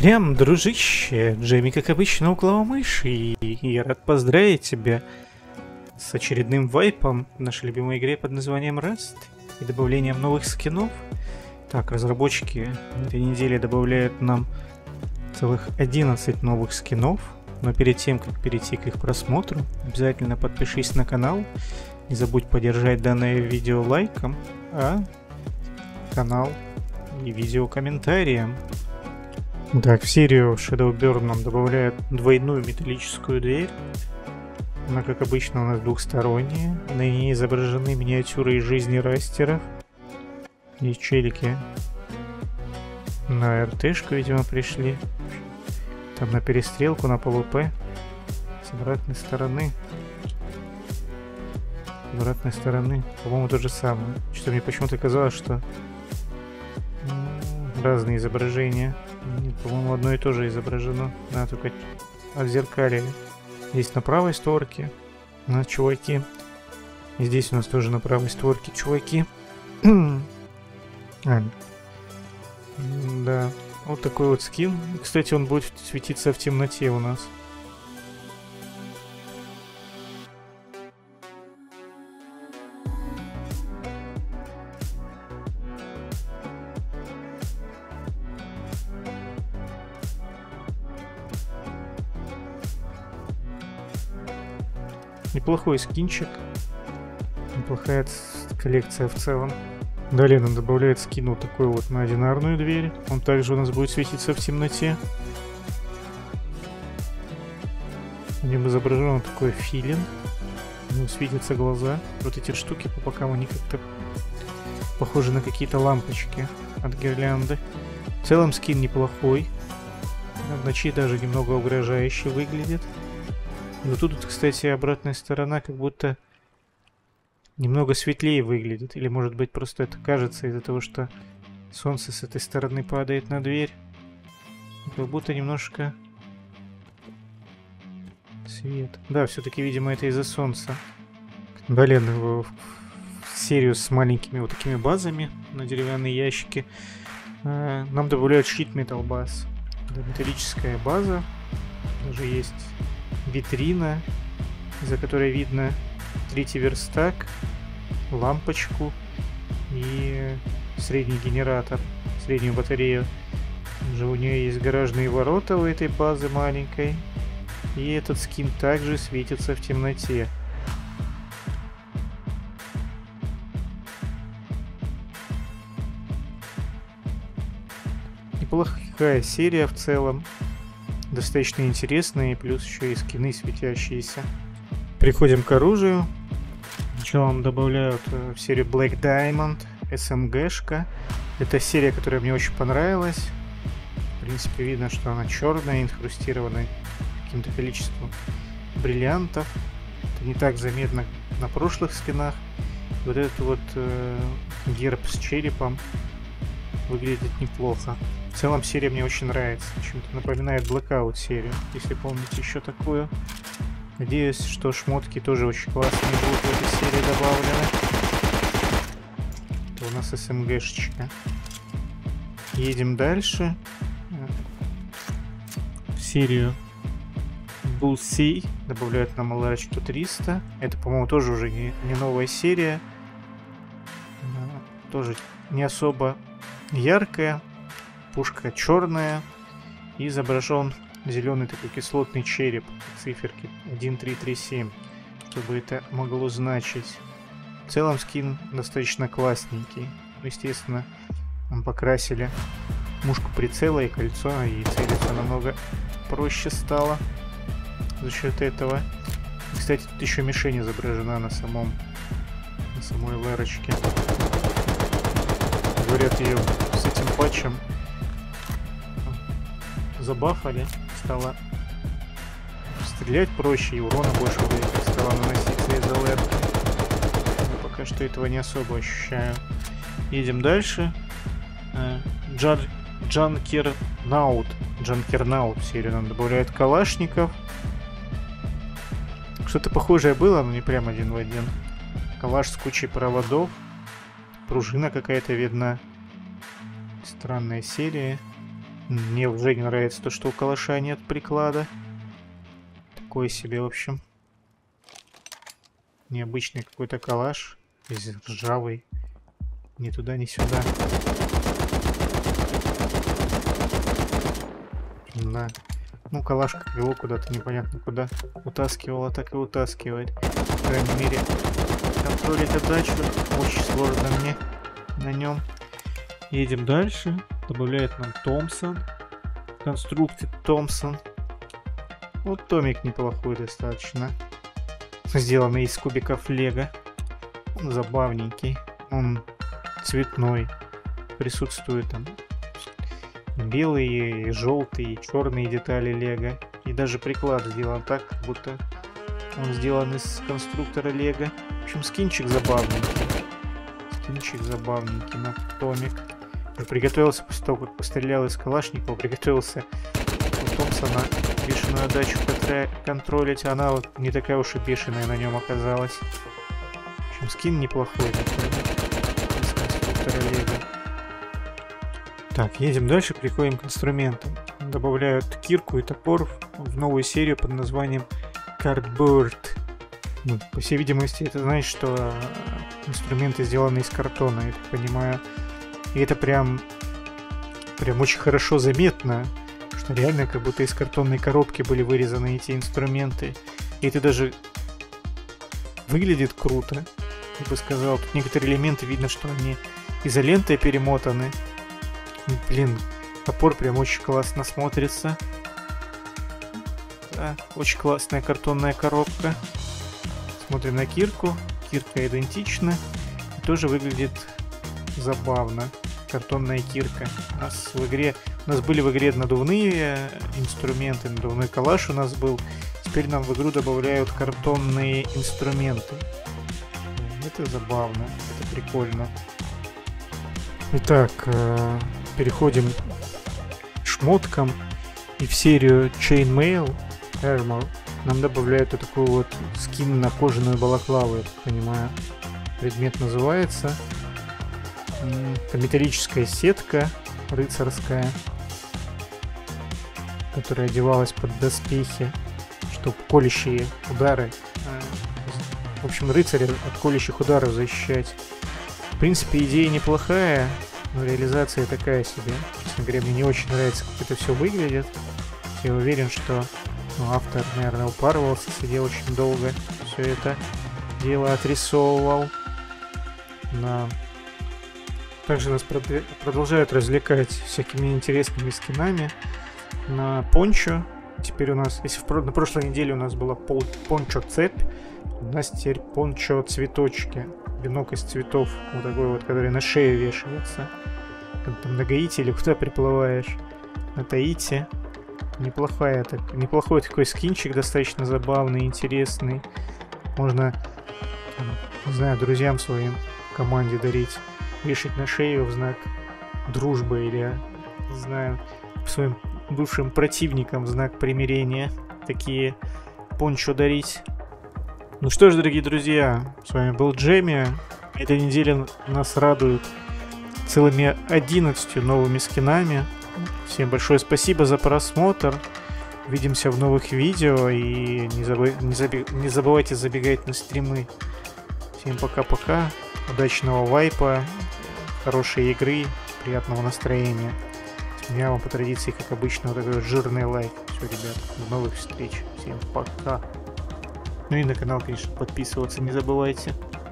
Трям, дружище, Джейми, как обычно, около мыши, и я рад поздравить тебя с очередным вайпом в нашей любимой игре под названием Rust и добавлением новых скинов. Так, разработчики на этой неделе добавляют нам целых 11 новых скинов, но перед тем, как перейти к их просмотру, обязательно подпишись на канал, не забудь поддержать данное видео лайком, а канал и видео комментарием. Так, в серию Shadowburn нам добавляют двойную металлическую дверь. Она, как обычно, у нас двухсторонняя. На ней изображены миниатюры из жизни растеров. И челики на РТшку, видимо, пришли. Там на перестрелку, на ПВП. С обратной стороны. С обратной стороны. По-моему, то же самое. Что-то мне почему-то казалось, что разные изображения. Нет, по-моему, одно и то же изображено. Да, только отзеркалили. Здесь на правой створке у нас чуваки. И здесь у нас тоже на правой створке чуваки. Да, вот такой вот скин. Кстати, он будет светиться в темноте у нас. Неплохой скинчик. Неплохая коллекция в целом. Далее нам добавляет скин вот такой вот на одинарную дверь. Он также у нас будет светиться в темноте. В нем изображен такой филин. У него светятся глаза. Вот эти штуки по бокам, они как-то похожи на какие-то лампочки от гирлянды. В целом скин неплохой. В ночи даже немного угрожающе выглядит. И вот тут, кстати, обратная сторона как будто немного светлее выглядит. Или, может быть, просто это кажется из-за того, что солнце с этой стороны падает на дверь. Как будто немножко свет. Да, все-таки, видимо, это из-за солнца. Далее в серию с маленькими вот такими базами на деревянные ящики нам добавляют Sheet Metal Base. Да, металлическая база. Даже есть витрина, за которой видно третий верстак, лампочку и средний генератор, среднюю батарею. Уже у нее есть гаражные ворота у этой базы маленькой. И этот скин также светится в темноте. Неплохая серия в целом. Достаточно интересные, плюс еще и скины светящиеся. Переходим к оружию. Сначала нам добавляют в серию Black Diamond, SMG-шка. Это серия, которая мне очень понравилась. В принципе, видно, что она черная, инхрустированная каким-то количеством бриллиантов. Это не так заметно на прошлых скинах. Вот этот вот герб с черепом выглядит неплохо. В целом серия мне очень нравится. Чем-то напоминает Blackout серию, если помните еще такую. Надеюсь, что шмотки тоже очень классные будут в этой серии добавлены. Это у нас СМГшечка. Едем дальше. В серию Bull Sea добавляют нам LR-100-300. Это, по-моему, тоже уже не новая серия. Тоже не особо яркая. Пушка черная. И изображен зеленый такой кислотный череп. Циферки 1337. Что бы это могло значить. В целом скин достаточно классненький. Естественно, нам покрасили мушку прицела и кольцо. И целиться намного проще стало за счет этого. И, кстати, тут еще мишень изображена на самой лэрочке. Говорят, ее с этим патчем забафали, стало стрелять проще и урона больше стало наноситься из-за лэрки. Но пока что этого не особо ощущаю. Едем дальше. Джанкернаут серию нам добавляют калашников. Что-то похожее было, но не прям один в один. Калаш с кучей проводов. Пружина какая-то видна. Странная серия. Мне уже не нравится то, что у калаша нет приклада. Такой себе, в общем. Необычный какой-то калаш. Весь ржавый. Ни туда, ни сюда. Да. Ну, калаш как его куда-то непонятно куда утаскивала, так и утаскивает. По крайней мере, контролить отдачу очень сложно мне на нем. Едем дальше. Добавляет нам Томпсон. Конструкты Томпсон. Вот томик неплохой достаточно. Сделанный из кубиков лего. Он забавненький. Он цветной. Присутствует там белые, желтые, черные детали лего. И даже приклад сделан так, как будто он сделан из конструктора лего. В общем, скинчик забавненький. Скинчик забавненький на томик. Приготовился после того, как пострелял из Калашникова, приготовился у Томпсона бешеную отдачу контролить. Она вот не такая уж и бешеная на нем оказалась. В общем, скин неплохой такой, из конструктора лего. Так, едем дальше, приходим к инструментам. Добавляют кирку и топор в новую серию под названием Cardboard. Ну, по всей видимости, это значит, что инструменты сделаны из картона, я так понимаю. И это прям очень хорошо заметно, что реально как будто из картонной коробки были вырезаны эти инструменты. И это даже выглядит круто, я бы сказал. Тут некоторые элементы видно, что они изолентой перемотаны. Блин, топор прям очень классно смотрится. Да, очень классная картонная коробка. Смотрим на кирку. Кирка идентична. И тоже выглядит забавно. Картонная кирка. У нас были в игре надувные инструменты, надувной калаш у нас был. Теперь нам в игру добавляют картонные инструменты. Это забавно, это прикольно. Итак, переходим к шмоткам. И в серию Chainmail Armor нам добавляют вот такой вот скин на кожаную балаклаву, я так понимаю. Предмет называется. Это металлическая сетка рыцарская, которая одевалась под доспехи, чтобы колющие удары, в общем, рыцаря от колющих ударов защищать. В принципе, идея неплохая, но реализация такая себе. Честно говоря, мне не очень нравится, как это все выглядит. Я уверен, что автор, наверное, упарывался, сидел очень долго, все это дело отрисовывал. Также нас продолжают развлекать всякими интересными скинами на пончо. Теперь у нас, если на прошлой неделе у нас была пончо-цепь, у нас теперь пончо-цветочки. Венок из цветов, вот такой вот, который на шею вешается. Там на Гаити или куда приплываешь? На Таити. Неплохой такой скинчик, достаточно забавный, интересный. Можно, не знаю, друзьям своим в команде дарить. Вешать на шею в знак дружбы или, не знаю, своим бывшим противникам в знак примирения. Такие пончо дарить. Ну что ж, дорогие друзья, с вами был Джемми. Эта неделя нас радует целыми 11 новыми скинами. Всем большое спасибо за просмотр. Увидимся в новых видео. И не забывайте забегать на стримы. Всем пока-пока. Удачного вайпа. Хорошей игры. Приятного настроения. У меня вам по традиции, как обычно, вот такой вот жирный лайк. Все, ребят, до новых встреч. Всем пока. Ну и на канал, конечно, подписываться не забывайте.